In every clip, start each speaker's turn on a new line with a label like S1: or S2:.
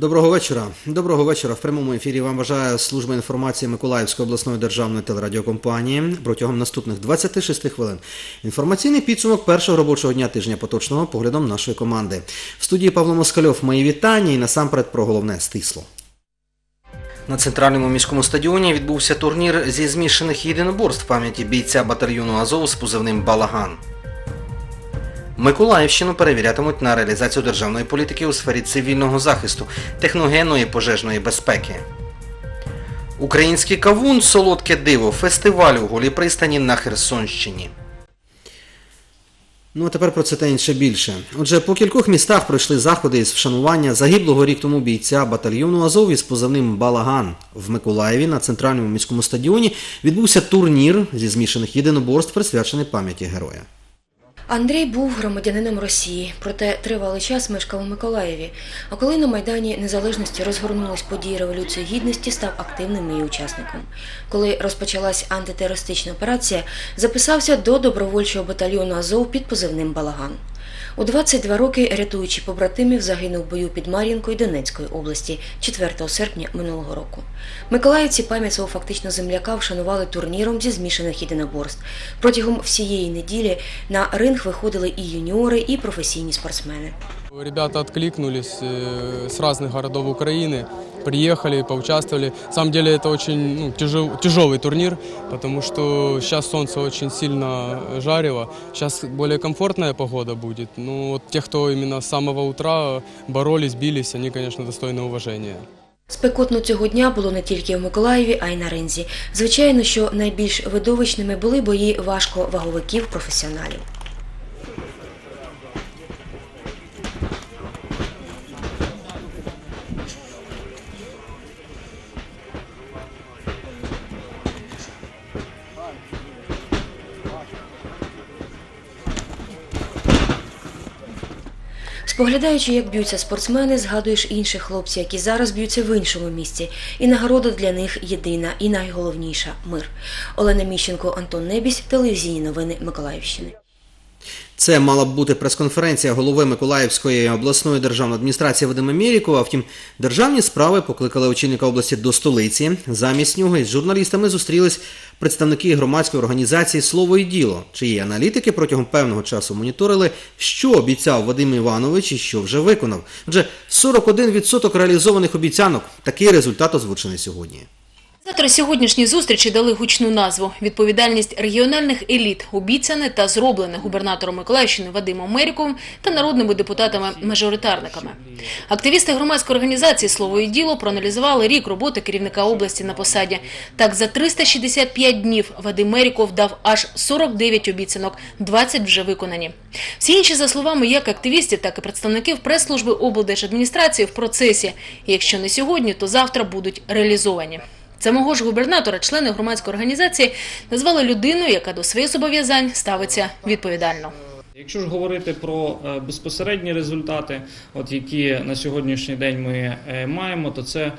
S1: Доброго вечора. Доброго вечора. В прямому ефірі вам бажає служба інформації Миколаївської обласної державної телерадіокомпанії. Протягом наступних 26 хвилин інформаційний підсумок першого робочого дня тижня поточного поглядом нашої команди. В студії Павло Москальов. Мої вітання і насамперед про головне стисло. На центральному міському стадіоні відбувся турнір зі змішаних єдиноборств пам'яті бійця батальйону «Азов» з позивним «Балаган». Миколаївщину перевірятимуть на реалізацію державної політики у сфері цивільного захисту, техногенної пожежної безпеки. Український кавун «Солодке диво» – фестиваль у Голій пристані на Херсонщині. Ну а тепер про це та інше більше. Отже, по кількох містах пройшли заходи із вшанування загиблого рік тому бійця батальйону «Азов» із позивним «Балаган». В Миколаєві на центральному міському стадіоні відбувся турнір зі змішаних єдиноборств, присвячений пам'яті героя.
S2: Андрій був громадянином Росії, проте тривалий час мешкав у Миколаєві. А коли на Майдані Незалежності розгорнулись події Революції Гідності, став активним її учасником. Коли розпочалась антитерористична операція, записався до добровольчого батальйону «Азов» під позивним «Балаган». У 22 роки, рятуючи побратимів, загинув в бою під Мар'їнкою Донецької області 4 серпня минулого року. Миколаївці пам'ять свого фактично земляка вшанували турніром зі змішаних єдиноборств. Протягом всієї неділі на ринг виходили і юніори, і професійні спортсмени.
S3: Ребята откликнулись с разных городов Украины, приехали, поучаствовали. На самом деле это очень тяжелый турнир, потому что сейчас солнце очень сильно жарило. Сейчас более комфортная погода будет. Ну, вот те, кто именно с самого утра боролись, бились, они, конечно, достойны уважения.
S2: Спекотно цього дня було не тільки в Миколаєві, а й на ринзі. Звичайно, що найбільш видовищними були бої важковаговиків-професіоналів. Споглядаючи, як б'ються спортсмени, згадуєш інших хлопців, які зараз б'ються в іншому місці. І нагорода для них єдина і найголовніша – мир. Олена Міщенко, Антон Небісь, телевізійні новини Миколаївщини.
S1: Це мала б бути прес-конференція голови Миколаївської обласної державної адміністрації Вадима Мєрікова. Втім, державні справи покликали очільника області до столиці. Замість нього із журналістами зустрілись представники громадської організації «Слово і діло», чиї аналітики протягом певного часу моніторили, що обіцяв Вадим Іванович і що вже виконав. Отже, 41% реалізованих обіцянок. Такий результат озвучений сьогодні.
S4: Організатори сьогоднішньої зустрічі дали гучну назву «Відповідальність регіональних еліт», обіцяне та зроблене губернатором Миколаївщини Вадимом Мєріковим та народними депутатами-мажоритарниками. Активісти громадської організації «Слово і діло» проаналізували рік роботи керівника області на посаді. Так, за 365 днів Вадим Мєріков дав аж 49 обіцянок, 20 вже виконані. Всі інші, за словами як активістів, так і представників прес-служби облдержадміністрації, в процесі. І якщо не сьогодні, то завтра будуть реалізовані. Самого ж губернатора члени громадської організації назвали людиною, яка до своїх зобов'язань ставиться відповідально.
S5: Якщо ж говорити про безпосередні результати, які на сьогоднішній день ми маємо, то це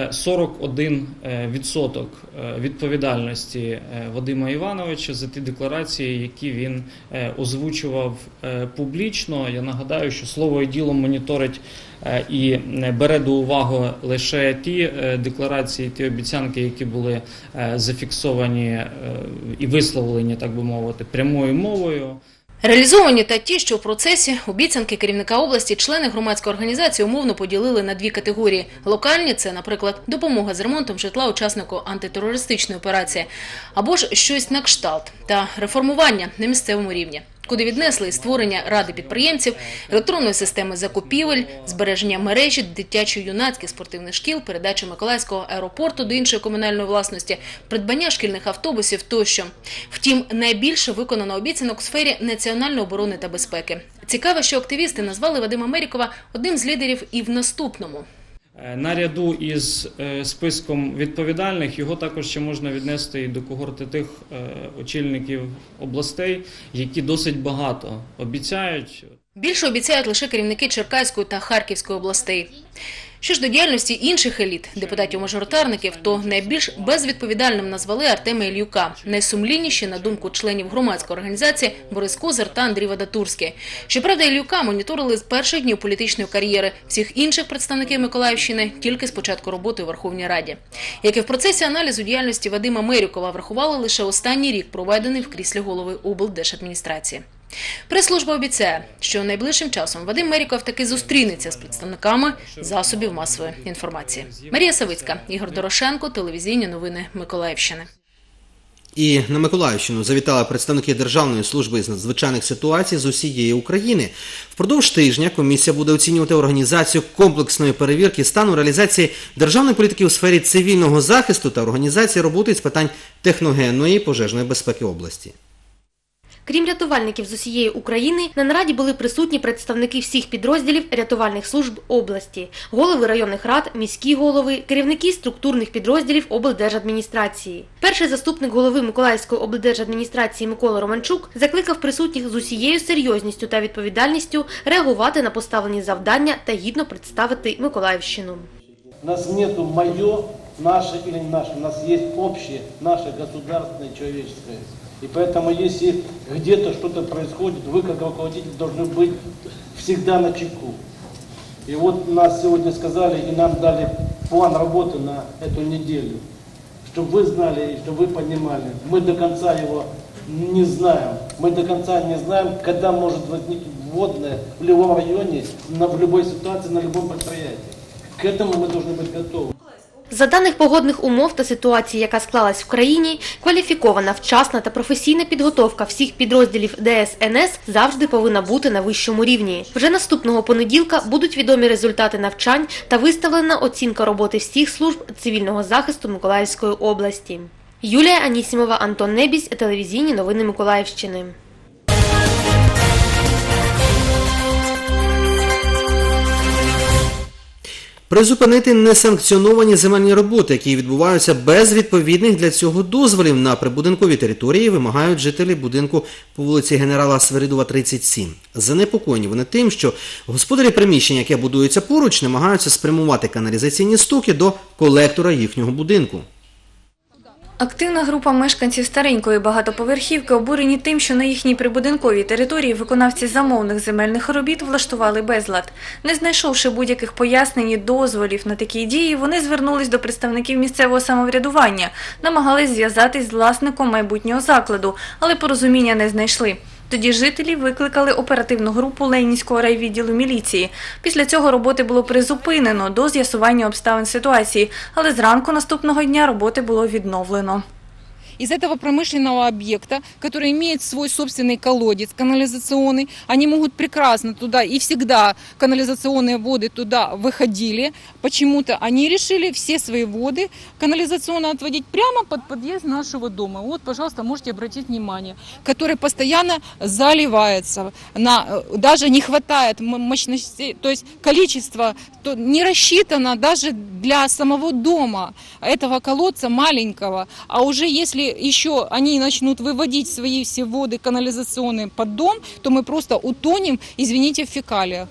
S5: 41% відповідальності Вадима Івановича за ті декларації, які він озвучував публічно. Я нагадаю, що «Слово і діло» моніторить і бере до уваги лише ті декларації, ті обіцянки, які були зафіксовані і висловлені, так би мовити, прямою мовою.
S4: Реалізовані та ті, що в процесі, обіцянки керівника області члени громадської організації умовно поділили на дві категорії. Локальні – це, наприклад, допомога з ремонтом житла учаснику антитерористичної операції, або ж щось на кшталт та реформування на місцевому рівні, куди віднесли і створення ради підприємців, електронної системи закупівель, збереження мережі дитячо-юнацьких спортивних шкіл, передачу Миколаївського аеропорту до іншої комунальної власності, придбання шкільних автобусів тощо. Втім, найбільше виконано обіцянок у сфері національної оборони та безпеки. Цікаво, що активісти назвали Вадима Мєрікова одним з лідерів і в наступному.
S5: Наряду із списком відповідальних його також ще можна віднести і до когорти тих очільників областей, які досить багато обіцяють.
S4: Більше обіцяють лише керівники Черкаської та Харківської областей. Що ж до діяльності інших еліт, депутатів-мажоритарників, то найбільш безвідповідальним назвали Артема Ільюка. Найсумлінніші, на думку членів громадської організації, Борис Козир та Андрій Вадатурський. Щоправда, Ільюка моніторили з перших днів політичної кар'єри, всіх інших представників Миколаївщини – тільки з початку роботи у Верховній Раді. Як і в процесі аналізу діяльності Вадима Мерікова врахували лише останній рік, проведений в кріслі голови облдержадміністрації. Прес-служба обіцяє, що найближчим часом Вадим Меріков таки зустрінеться з представниками засобів масової інформації. Марія Савицька, Ігор Дорошенко, телевізійні новини Миколаївщини.
S1: І на Миколаївщину завітали представники Державної служби з надзвичайних ситуацій з усієї України. Впродовж тижня комісія буде оцінювати організацію комплексної перевірки стану реалізації державної політики у сфері цивільного захисту та організації роботи з питань техногенної пожежної безпеки області.
S6: Крім рятувальників з усієї України, на нараді були присутні представники всіх підрозділів рятувальних служб області, голови районних рад, міські голови, керівники структурних підрозділів облдержадміністрації. Перший заступник голови Миколаївської облдержадміністрації Микола Романчук закликав присутніх з усією серйозністю та відповідальністю реагувати на поставлені завдання та гідно представити Миколаївщину.
S7: У нас нету «моё», «наше» или «не наше», у нас есть общее, наше государственное, человеческое. И поэтому, если где-то что-то происходит, вы, как руководитель, должны быть всегда на чеку. И вот нас сегодня сказали, и нам дали план работы на эту неделю, чтобы вы знали и чтобы вы понимали. Мы до конца его не знаем. Мы до конца не знаем, когда может возникнуть водное в любом районе, в любой ситуации, на любом предприятии. К этому мы должны быть готовы.
S6: За даних погодних умов та ситуації, яка склалась в країні, кваліфікована, вчасна та професійна підготовка всіх підрозділів ДСНС завжди повинна бути на вищому рівні. Вже наступного понеділка будуть відомі результати навчань та виставлена оцінка роботи всіх служб цивільного захисту Миколаївської області. Юлія Анісімова, Антон Небісь, телевізійні новини Миколаївщини.
S1: Призупинити несанкціоновані земельні роботи, які відбуваються без відповідних для цього дозволів на прибудинковій території, вимагають жителі будинку по вулиці Генерала Свиридова, 37. Занепокоєні вони тим, що господарі приміщення, яке будується поруч, намагаються спрямувати каналізаційні стоки до колектора їхнього будинку.
S8: Активна група мешканців старенької багатоповерхівки обурені тим, що на їхній прибудинковій території виконавці замовних земельних робіт влаштували безлад. Не знайшовши будь-яких пояснень і дозволів на такі дії, вони звернулись до представників місцевого самоврядування, намагались зв'язатись з власником майбутнього закладу, але порозуміння не знайшли. Тоді жителі викликали оперативну групу Ленінського райвідділу міліції. Після цього роботи було призупинено до з'ясування обставин ситуації, але зранку наступного дня роботи було відновлено.
S9: Из этого промышленного объекта, который имеет свой собственный колодец канализационный, они могут прекрасно туда, и всегда канализационные воды туда выходили. Почему-то они решили все свои воды канализационно отводить прямо под подъезд нашего дома. Вот, пожалуйста, можете обратить внимание, который постоянно заливается. Даже не хватает мощности, то есть количество не рассчитано даже для самого дома этого колодца маленького. А уже если еще они начнут выводить свои все воды канализационные под дом, то мы просто утонем, извините, в фекалиях.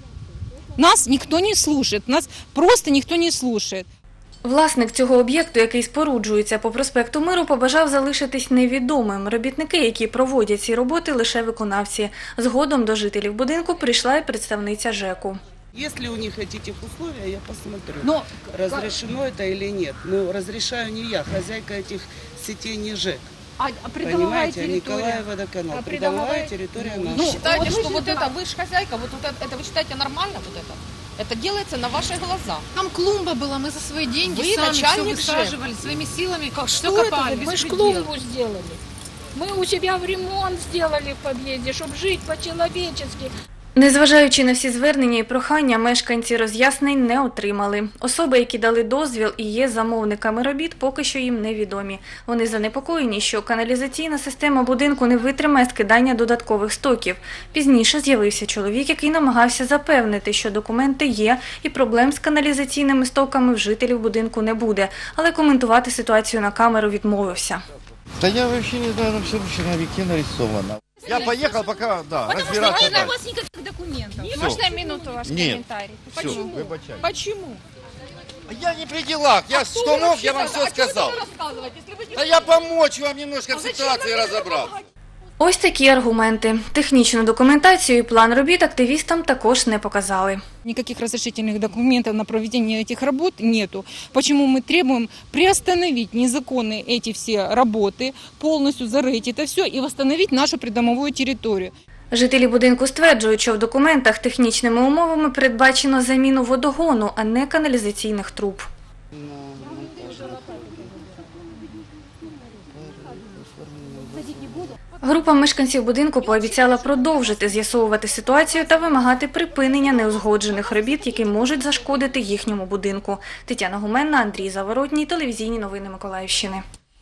S9: Нас никто не слушает, нас просто никто не слушает.
S8: Власник цього об'єкту, який споруджується по проспекту Миру, побажав залишитись невідомим. Робітники, які проводять ці роботи, лише виконавці. Згодом до жителів будинку прийшла і представниця ЖЕКу.
S10: Если у них этих условий, я посмотрю, разрешено это или нет. Но разрешаю не я, хозяйка этих сетей не ЖЭК.
S9: Понимаете,
S10: Николаев водоканал. Придомовая территория наша.
S9: Ну, считаете, что вот это, вы же хозяйка, вот это вы считаете нормально вот это? Это делается на ваши глаза.
S11: Там клумба была, мы за свои деньги
S9: Вы
S11: сами все
S9: начальник
S11: высаживали, своими силами,
S9: Что
S11: все
S9: это
S11: копали.
S9: за
S11: Мы ж клумбу сделали. Мы у себя в ремонт сделали в подъезде, чтобы жить по-человечески.
S8: Незважаючи на всі звернення і прохання, мешканці роз'яснень не отримали. Особи, які дали дозвіл і є замовниками робіт, поки що їм невідомі. Вони занепокоєні, що каналізаційна система будинку не витримає скидання додаткових стоків. Пізніше з'явився чоловік, який намагався запевнити, що документи є і проблем з каналізаційними стоками в жителів будинку не буде. Але коментувати ситуацію на камеру відмовився.
S12: Да я вообще не знаю, там все в черновике нарисовано. Я поехал пока, да, разбираться.
S9: Нет у вас никаких документов.
S12: Всё.
S9: Можно минуту ваш
S12: Нет.
S9: комментарий?
S12: Всё,
S9: Почему?
S12: выбачайте.
S9: Почему?
S12: Я не при делах, я что мог, я вам все сказал. Да я помочь вам немножко в ситуации разобраться.
S8: Ось такі аргументи. Технічну документацію і план робіт активістам також не показали.
S9: Никаких разрешительных документов на проведение этих работ нету. Почему мы требуем приостановить незаконные эти все работы, полностью зарыть это все и восстановить нашу придомовую территорию.
S8: Жителі будинку стверджують, що в документах технічними умовами передбачено заміну водогону, а не каналізаційних труб. Група мешканців будинку пообіцяла продовжити з'ясовувати ситуацію та вимагати припинення неузгоджених робіт, які можуть зашкодити їхньому будинку. Тетяна Гуменна, Андрій Заворотній, телевізійні новини Миколаївщини.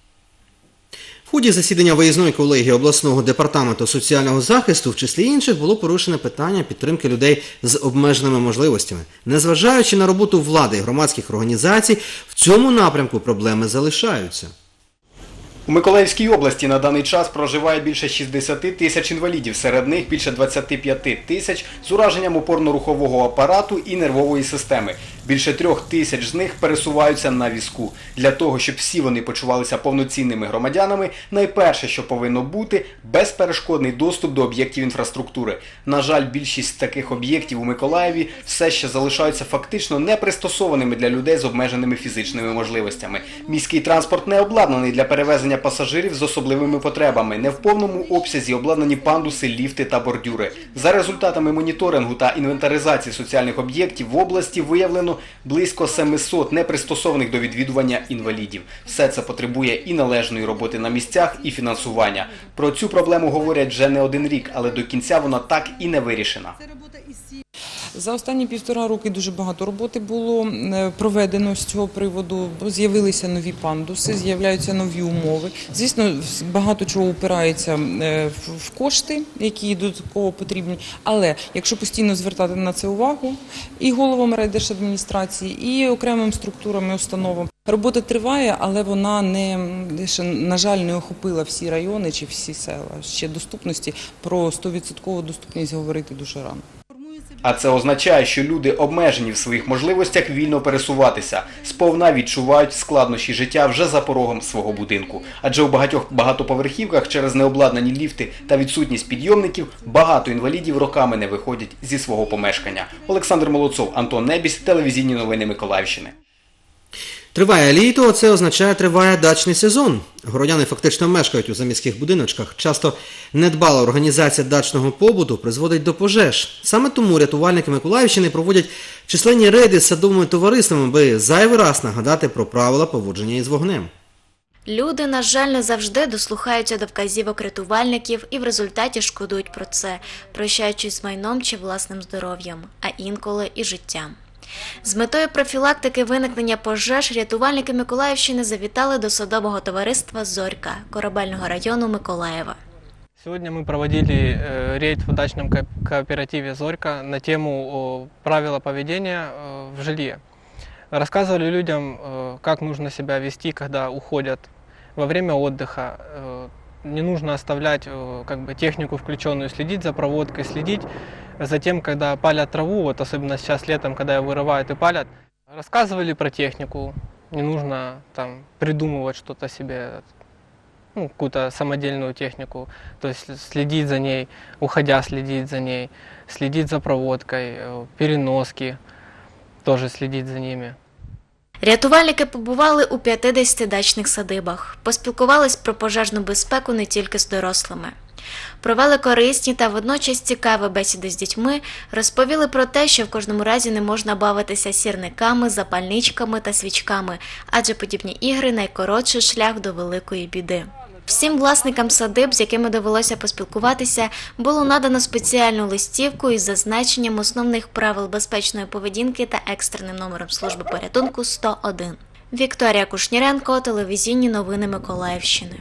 S1: В ході засідання виїзної колегії обласного департаменту соціального захисту, в числі інших, було порушене питання підтримки людей з обмеженими можливостями. Незважаючи на роботу влади і громадських організацій, в цьому напрямку проблеми залишаються.
S13: У Миколаївській області на даний час проживає більше 60 тисяч інвалідів, серед них більше 25 тисяч з ураженням опорно-рухового апарату і нервової системи. Більше 3 тисяч з них пересуваються на візку. Для того, щоб всі вони почувалися повноцінними громадянами, найперше, що повинно бути – безперешкодний доступ до об'єктів інфраструктури. На жаль, більшість таких об'єктів у Миколаєві все ще залишаються фактично непристосованими для людей з обмеженими фізичними можливостями. Міський транспорт не обладнаний для перевезення пасажирів з особливими потребами, не в повному обсязі обладнані пандуси, ліфти та бордюри. За результатами моніторингу та інвентаризації соціальних об'єктів в області виявлено близько 700 непристосованих до відвідування інвалідів. Все це потребує і належної роботи на місцях, і фінансування. Про цю проблему говорять вже не один рік, але до кінця вона так і не вирішена.
S14: За останні 1,5 роки дуже багато роботи було проведено з цього приводу. З'явилися нові пандуси, з'являються нові умови. Звісно, багато чого упирається в кошти, які додатково потрібні. Але якщо постійно звертати на це увагу і головам райдержадміністрації, і окремим структурам і установам, робота триває, але вона на жаль, не охопила всі райони чи всі села. Ще доступності, про 100% доступність говорити дуже рано.
S13: А це означає, що люди, обмежені в своїх можливостях вільно пересуватися, сповна відчувають складнощі життя вже за порогом свого будинку. Адже у багатьох багатоповерхівках через необладнані ліфти та відсутність підйомників багато інвалідів роками не виходять зі свого помешкання. Олександр Молодцов, Антон Небіс, телевізійні новини Миколаївщини.
S1: Триває літо, а це означає триває дачний сезон. Городяни фактично мешкають у заміських будиночках. Часто недбала організація дачного побуту призводить до пожеж. Саме тому рятувальники Миколаївщини проводять численні рейди з садовими товариствами, аби зайвий раз нагадати про правила поводження із вогнем.
S15: Люди, на жаль, не завжди дослухаються до вказівок рятувальників і в результаті шкодують про це, прощаючись з майном чи власним здоров'ям, а інколи і життям. З метою профілактики виникнення пожеж рятувальники Миколаївщини завітали до садового товариства «Зорька» Корабельного району Миколаєва.
S16: Сегодня мы проводили рейд в дачном кооперативе «Зорька» на тему правила поведения в жилье. Рассказывали людям, как нужно себя вести, когда уходят во время отдыха. Не нужно оставлять технику включенную, следить за проводкой, следить за тем, когда палят траву, вот особенно сейчас летом, когда ее вырывают и палят. Рассказывали про технику, не нужно там придумывать что-то себе, какую-то самодельную технику, то есть следить за ней, уходя следить за ней, следить за проводкой, переноски, тоже следить за ними.
S15: Рятувальники побували у 50 дачних садибах, поспілкувались про пожежну безпеку не тільки з дорослими. Провели корисні та водночас цікаві бесіди з дітьми, розповіли про те, що в кожному разі не можна бавитися сірниками, запальничками та свічками, адже подібні ігри – найкоротший шлях до великої біди. Всім власникам садиб, з якими довелося поспілкуватися, було надано спеціальну листівку із зазначенням основних правил безпечної поведінки та екстреним номером служби порятунку 101. Вікторія Кушніренко, телевізійні новини Миколаївщини.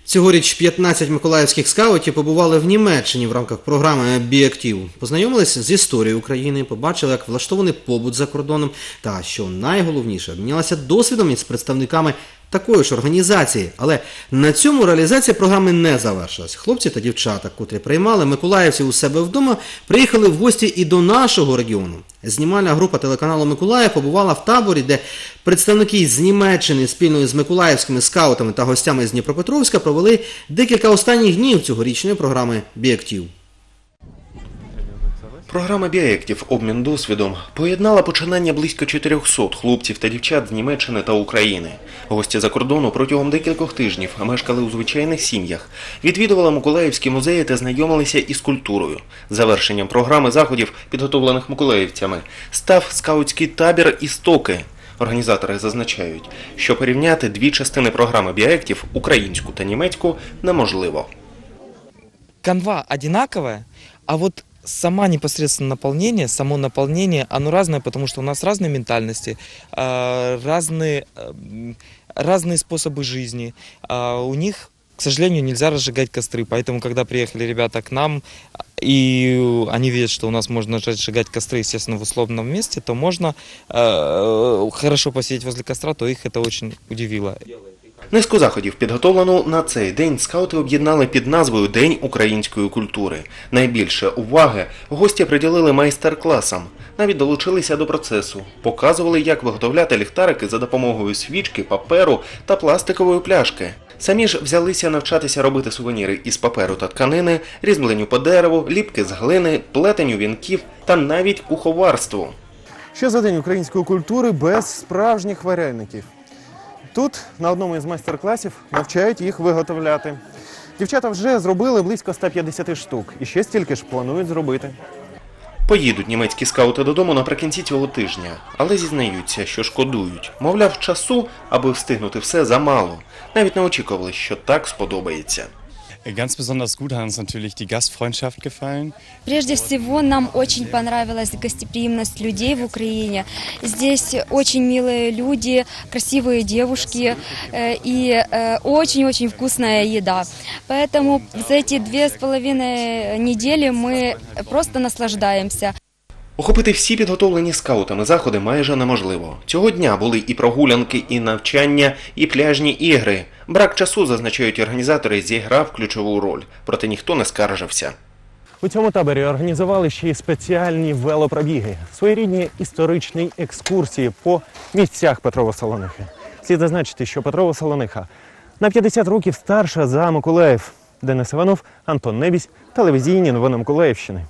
S1: Цьогоріч 15 миколаївських скаутів побували в Німеччині в рамках програми «Біактив». Познайомилися з історією України, побачили, як влаштований побут за кордоном та, що найголовніше, обмінялися досвідом із представниками такої ж організації. Але на цьому реалізація програми не завершилась. Хлопці та дівчата, котрі приймали миколаївців у себе вдома, приїхали в гості і до нашого регіону. Знімальна група телеканалу «Миколаїв» побувала в таборі, де представники з Німеччини спільно з миколаївськими скаутами та гостями з Дніпропетровська провели декілька останніх днів цьогорічної програми «Біактив».
S17: Програма «Біактив. Обмін досвідом» поєднала починання близько 400 хлопців та дівчат з Німеччини та України. Гості за кордону протягом декількох тижнів мешкали у звичайних сім'ях, відвідували миколаївські музеї та знайомилися із культурою. Завершенням програми заходів, підготовлених миколаївцями, став скаутський табір «Істоки». Організатори зазначають, що порівняти дві частини програми «Біактив» – українську та німецьку – неможливо.
S18: Канва одинаковая, а вот само наполнение, оно разное, потому что у нас разные ментальности, разные способы жизни. У них, к сожалению, нельзя разжигать костры, поэтому, когда приехали ребята к нам, и они видят, что у нас можно разжигать костры, естественно, в условном месте, то можно хорошо посидеть возле костра, то их это очень удивило.
S17: Низку заходів, підготовлену на цей день, скаути об'єднали під назвою «День української культури». Найбільше уваги гості приділили майстер-класам, навіть долучилися до процесу, показували, як виготовляти ліхтарики за допомогою свічки, паперу та пластикової пляшки. Самі ж взялися навчатися робити сувеніри із паперу та тканини, різьбленню по дереву, ліпки з глини, плетенню вінків та навіть куховарству.
S19: Що за День української культури без справжніх вареників? Тут, на одному із майстер-класів, навчають їх виготовляти. Дівчата вже зробили близько 150 штук, і ще стільки ж планують зробити.
S17: Поїдуть німецькі скаути додому наприкінці цього тижня, але зізнаються, що шкодують. Мовляв, часу, аби встигнути все, замало. Навіть не очікували, що так сподобається.
S20: Ganz besonders gut hat uns natürlich die Gastfreundschaft gefallen.
S21: Прежде всего, нам очень понравилась гостеприимность людей в Украине. Здесь очень милые люди, красивые девушки и очень-очень вкусная еда. Поэтому за эти 2,5 недели мы просто наслаждаемся.
S17: Охопити всі підготовлені скаутами заходи майже неможливо. Цього дня були і прогулянки, і навчання, і пляжні ігри. Брак часу, зазначають організатори, зіграв ключову роль. Проте ніхто не скаржився.
S19: У цьому таборі організували ще й спеціальні велопробіги, своєрідні історичні екскурсії по місцях Петрова-Солонихи. Слід зазначити, що Петрова-Солониха на 50 років старша за Миколаїв. Денис Іванов, Антон Небісь, телевізійні новини Миколаївщини.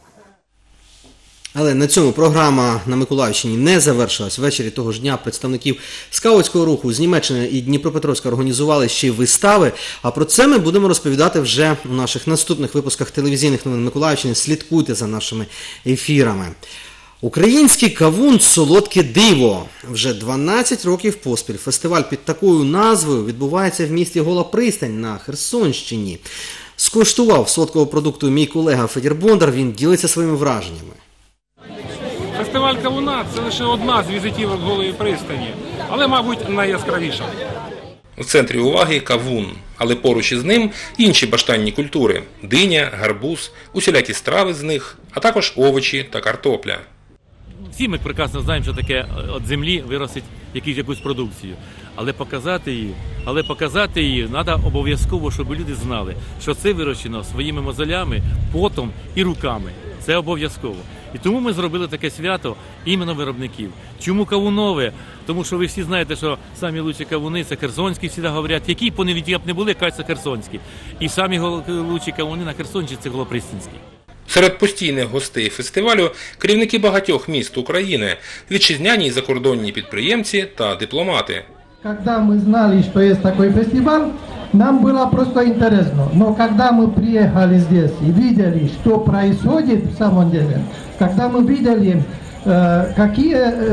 S1: Але на цьому програма на Миколаївщині не завершилась. Ввечері того ж дня представників скаутського руху з Німеччини і Дніпропетровська організували ще й вистави. А про це ми будемо розповідати вже у наших наступних випусках телевізійних новин Миколаївщини. Слідкуйте за нашими ефірами. Український кавун «Солодке диво». Вже 12 років поспіль фестиваль під такою назвою відбувається в місті Гола Пристань на Херсонщині. Скуштував солодкого продукту мій колега Федір Бондар, він ділиться своїми враженнями.
S22: Фестиваль кавуна – це лише одна з візитівок Голої пристані, але, мабуть, найяскравіша.
S23: У центрі уваги кавун, але поруч із ним інші баштанні культури – диня, гарбуз, усілякі страви з них, а також овочі та картопля.
S24: Всі ми прекрасно знаємо, що таке від землі виростить якусь продукцію. Але показати її треба обов'язково, щоб люди знали, що це вирощено своїми мозолями, потом і руками. Це обов'язково. І тому ми зробили таке свято іменно виробників. Чому кавунове? Тому що ви всі знаєте, що самі лучші кавуни – це херсонські, всі говорять, які поневіті б не були, кажуть, це херсонські. І самі лучші кавуни на Херсонщині – це Голопристанські.
S23: Серед постійних гостей фестивалю – керівники багатьох міст України, вітчизняні і закордонні підприємці та дипломати.
S25: Когда мы знали, что есть такой фестиваль, нам было просто интересно. Но когда мы приехали здесь и видели, что происходит в самом деле, когда мы видели, какие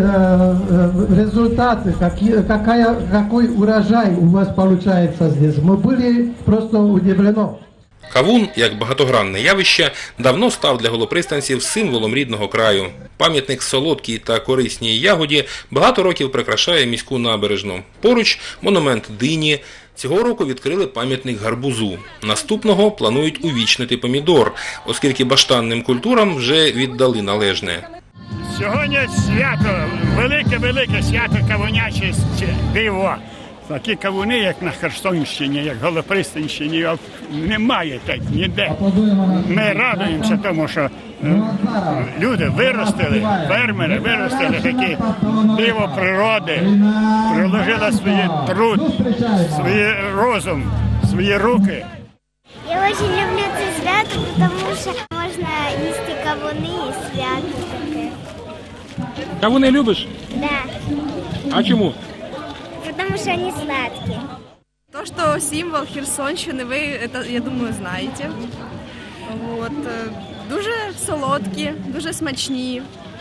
S25: результаты, какой урожай у вас получается здесь, мы были просто удивлены.
S23: Кавун, як багатогранне явище, давно став для голопристанців символом рідного краю. Пам'ятник солодкій та корисній ягоді багато років прикрашає міську набережну. Поруч монумент дині. Цього року відкрили пам'ятник гарбузу. Наступного планують увічнити помідор, оскільки баштанним культурам вже віддали належне.
S2: Сьогодні свято, велике свято кавуняче диво. Такі кавуни, як на Херсонщині, як Голопристанщині, немає так ніде. Ми радуємося тому, що люди виростили, фермери виростили такі диво природи, приложили свій труд, свій розум, свої руки.
S3: Я дуже люблю це свято, тому що можна їсти кавуни і свято таке.
S22: Кавуни любиш?
S3: Да.
S22: А чому?
S3: Потому что они сладкие.
S4: То, что символ Херсонщины, вы это, я думаю, знаете. Вот. Дуже солодкі, дуже смачні.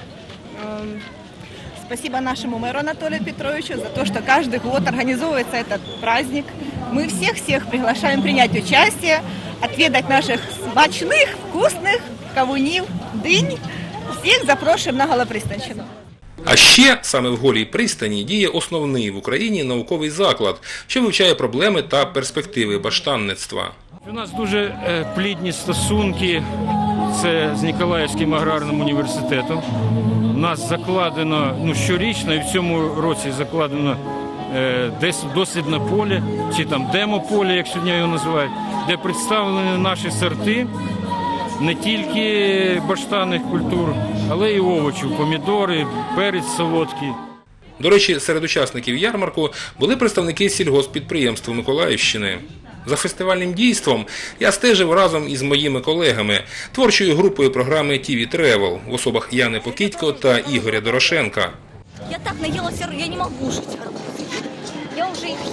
S5: Спасибо нашему мэру Анатолию Петровичу за то, что каждый год организовывается этот праздник. Мы всех приглашаем принять участие, отведать наших смачных, вкусных кавунів, дынь. Всех запрошуємо на Голопристанщину.
S23: А ще саме в Голій пристані діє основний в Україні науковий заклад, що вивчає проблеми та перспективи баштанництва.
S22: У нас дуже плідні стосунки з Ніколаївським аграрним університетом. У нас закладено щорічно і в цьому році закладено десь дослідне поле, чи там демо-поле, як сьогодні його називають, де представлені наші сорти не тільки баштанних культур, але й овочів, помідори, перець солодкий.
S23: До речі, серед учасників ярмарку були представники сільгосппідприємств Миколаївщини. За фестивальним дійством я стежив разом із моїми колегами, творчою групою програми TV Travel в особах Яни Покітько та Ігоря Дорошенка.
S7: Я так наелась, я не могу жить арбуз. Я уже их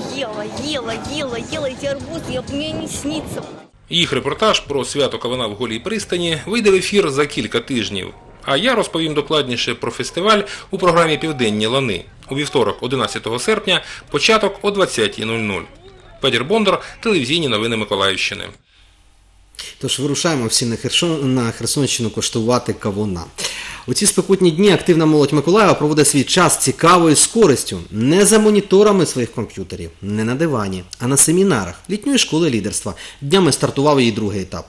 S7: ела, эти арбузы, мне не снится.
S23: Їх репортаж про свято кавуна в Голій пристані вийде в ефір за кілька тижнів. А я розповім докладніше про фестиваль у програмі «Південні лани» у вівторок, 11 серпня, початок о 20:00. Федір Бондар, телевізійні новини Миколаївщини.
S1: Тож вирушаємо всі на Херсонщину коштувати кавуна. У ці спекотні дні активна молодь Миколаєва проводить свій час цікавою з користю. Не за моніторами своїх комп'ютерів, не на дивані, а на семінарах літньої школи лідерства. Днями стартував її другий етап.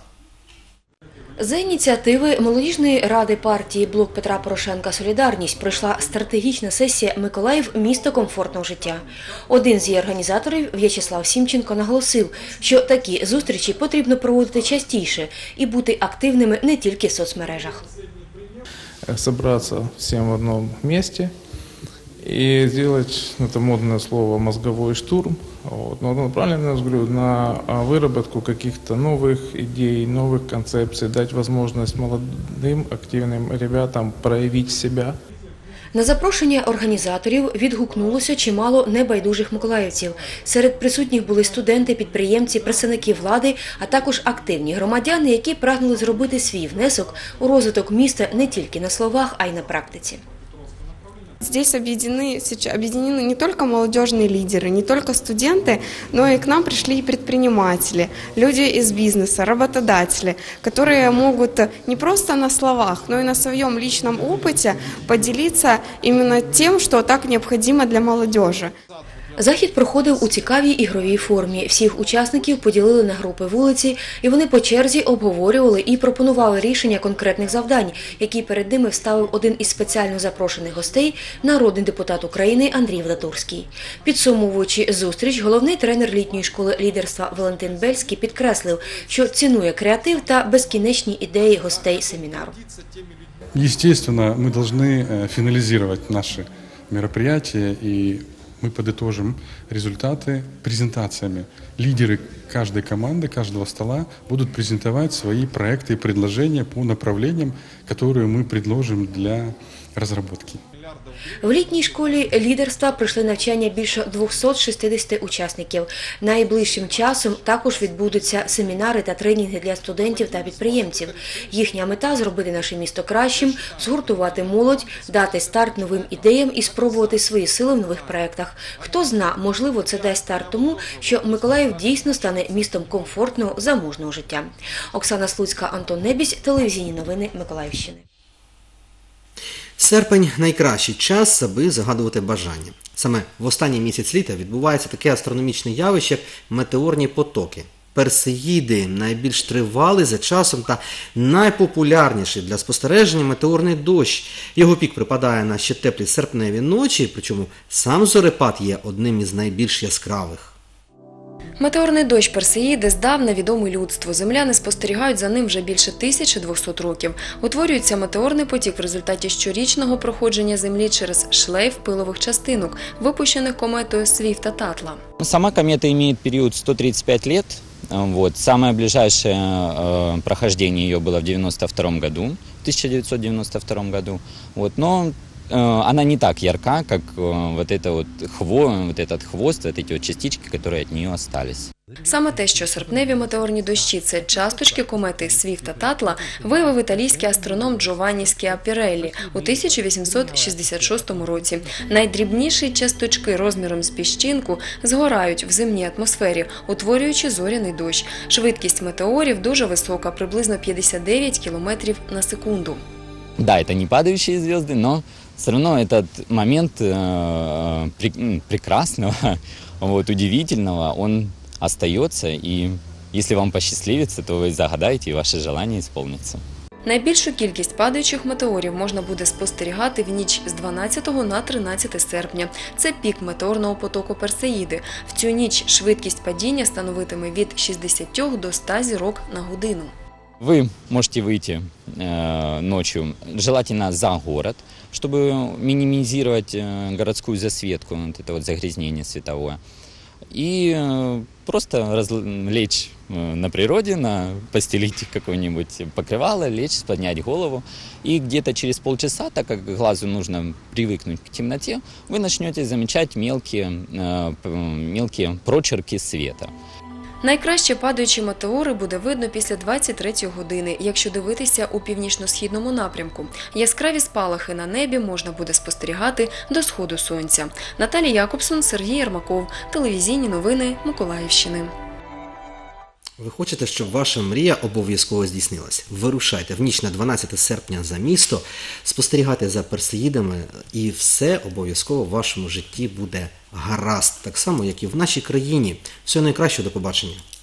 S6: За ініціативи молодіжної ради партії «Блок Петра Порошенка. Солідарність» пройшла стратегічна сесія «Миколаїв. Місто комфортного життя». Один з її організаторів, В'ячеслав Сімченко, наголосив, що такі зустрічі потрібно проводити частіше і бути активними не тільки в соцмережах.
S26: Собраться всем в одном месте и сделать, это модное слово, мозговой штурм, но правильно я говорю, на выработку каких-то новых идей, новых концепций, дать возможность молодым, активным ребятам проявить себя.
S6: На запрошення організаторів відгукнулося чимало небайдужих миколаївців. Серед присутніх були студенти, підприємці, представники влади, а також активні громадяни, які прагнули зробити свій внесок у розвиток міста не тільки на словах, а й на практиці.
S27: Здесь объединены не только молодежные лидеры, не только студенты, но и к нам пришли и предприниматели, люди из бизнеса, работодатели, которые могут не просто на словах, но и на своем личном опыте поделиться именно тем, что так необходимо для молодежи.
S6: Захід проходив у цікавій ігровій формі. Всіх учасників поділили на групи вулиці, і вони по черзі обговорювали і пропонували рішення конкретних завдань, які перед ними вставив один із спеціально запрошених гостей, народний депутат України Андрій Вдатурський. Підсумовуючи зустріч, головний тренер літньої школи лідерства Валентин Бельський підкреслив, що цінує креатив та безкінечні ідеї гостей семінару.
S28: Естественно, мы должны финализировать наши мероприятия и мы подытожим результаты презентациями. Лидеры каждой команды, каждого стола будут презентовать свои проекты и предложения по направлениям, которые мы предложим для разработки.
S8: В літній школі лідерства пройшли навчання більше 260 учасників. Найближчим часом також відбудуться семінари та тренінги для студентів та підприємців. Їхня мета – зробити наше місто кращим, згуртувати молодь, дати старт новим ідеям і спробувати свої сили в нових проєктах. Хто зна, можливо, це дасть старт тому, що Миколаїв дійсно стане містом комфортного, заможного життя. Оксана Слуцька, Антон Небісь, телевізійні новини Миколаївщини.
S1: Серпень – найкращий час, аби загадувати бажання. Саме в останній місяць літа відбувається таке астрономічне явище, як метеорні потоки. Персеїди – найбільш тривалий за часом та найпопулярніший для спостереження метеорний дощ. Його пік припадає на ще теплі серпневі ночі, причому сам зорепад є одним із найбільш яскравих.
S9: Метеорний дощ Персеїди здавна відомий людству. Земляни спостерігають за ним вже більше 1200 років. Утворюється метеорний потік в результаті щорічного проходження Землі через шлейф пилових частинок, випущених кометою Свіфта-Татла.
S10: Сама комета имеет период 135 лет. Самое ближайшее прохождение ее было в 1992 году. Но она не так ярка, как этот хвост, эти частички, которые от нее остались.
S9: Саме те, що серпневі метеорні дощі – це часточки комети Свіфта-Татла, виявив італійський астроном Джованні Скіапіреллі у 1866 році. Найдрібніші часточки розміром з піщинку згорають в земній атмосфері, утворюючи зоряний дощ. Швидкість метеорів дуже висока – приблизно 59 км на секунду.
S10: Да, это не падающие звезды, но все равно этот момент прекрасного, удивительного, он остается, и если вам посчастливится, то вы загадаете, и ваше желание исполнится.
S9: Найбільшу кількість падаючих метеорів можна буде спостерігати в ніч з 12 на 13 серпня. Це пік метеорного потоку Персеїди. В цю ніч швидкість падіння становитиме від 60 до 100 зірок на годину.
S10: Вы можете выйти ночью, желательно за город, чтобы минимизировать городскую засветку, загрязнение световое. И просто лечь на природе, постелить какое-нибудь покрывало, лечь, поднять голову. И где-то через полчаса, так как глазу нужно привыкнуть к темноте, вы начнете замечать мелкие прочерки света.
S9: Найкраще падаючі метеори буде видно після 23-ї години, якщо дивитися у північно-східному напрямку. Яскраві спалахи на небі можна буде спостерігати до сходу сонця. Наталія Якобсон, Сергій Єрмаков. Телевізійні новини Миколаївщини.
S1: Ви хочете, щоб ваша мрія обов'язково здійснилась? Вирушайте в ніч на 12 серпня за місто, спостерігайте за персеїдами, і все обов'язково в вашому житті буде гаразд. Так само, як і в нашій країні. Всього найкращого, до побачення.